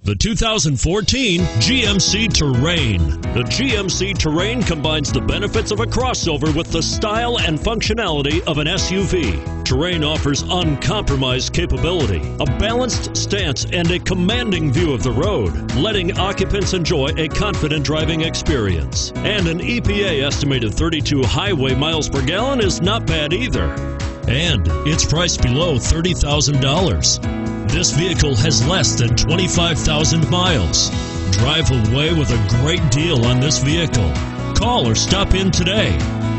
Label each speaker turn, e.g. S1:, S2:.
S1: The 2014 GMC Terrain. The GMC Terrain combines the benefits of a crossover with the style and functionality of an SUV. Terrain offers uncompromised capability, a balanced stance, and a commanding view of the road, letting occupants enjoy a confident driving experience. And an EPA estimated 32 highway miles per gallon is not bad either. And it's priced below $30,000. This vehicle has less than 25,000 miles. Drive away with a great deal on this vehicle. Call or stop in today.